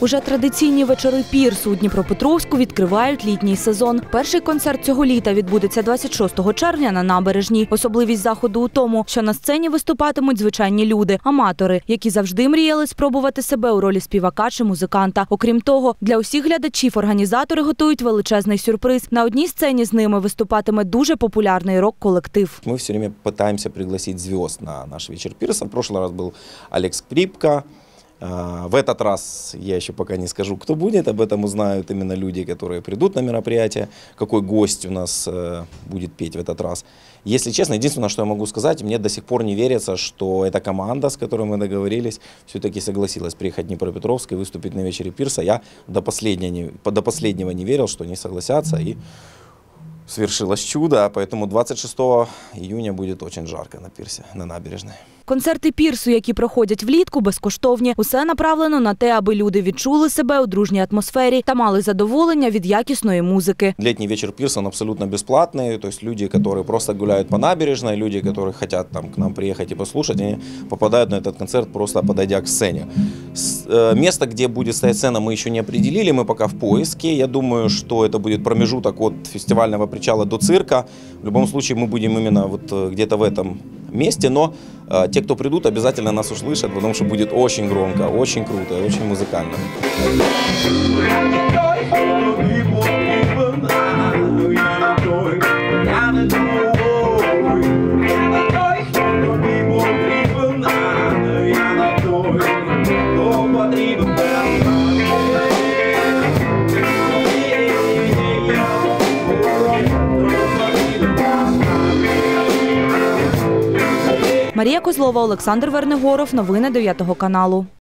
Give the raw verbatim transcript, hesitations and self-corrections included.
Уже традиційні вечори пірсу у Дніпропетровську відкривають літній сезон. Перший концерт цього літа відбудеться двадцять шостого червня на набережній. Особливість заходу у тому, що на сцені виступатимуть звичайні люди – аматори, які завжди мріяли спробувати себе у ролі співака чи музиканта. Окрім того, для усіх глядачів організатори готують величезний сюрприз. На одній сцені з ними виступатиме дуже популярний рок-колектив. Ми все время намагаємося пригласити звезд на наш вечір пірса. В прошлый раз був Олег Скрипка. В этот раз я еще пока не скажу, кто будет, об этом узнают именно люди, которые придут на мероприятие, какой гость у нас будет петь в этот раз. Если честно, единственное, что я могу сказать, мне до сих пор не верится, что эта команда, с которой мы договорились, все-таки согласилась приехать в Днепропетровск и выступить на вечере пирса. Я до последнего, до последнего не верил, что они согласятся, и свершилось чудо, поэтому двадцать шестого июня будет очень жарко на пирсе, на набережной. Концерти пірсу, які проходять влітку, безкоштовні. Усе направлено на те, аби люди відчули себе у дружній атмосфері та мали задоволення від якісної музики. Летний вечер пирса, он абсолютно бесплатный, то есть люди, которые просто гуляют по набережной, люди, которые хотят там к нам приехать и послушать, они попадают на этот концерт, просто подойдя к сцене. Место, где будет стоять сцена, мы еще не определили, мы пока в поиске. Я думаю, что это будет промежуток от фестивального причала до цирка. В любом случае мы будем именно вот где-то в этом месте, но э, те, кто придут, обязательно нас услышат, потому что будет очень громко, очень круто и очень музыкально. Марія Козлова, Олександр Вернигоров. Новини дев'ятого каналу.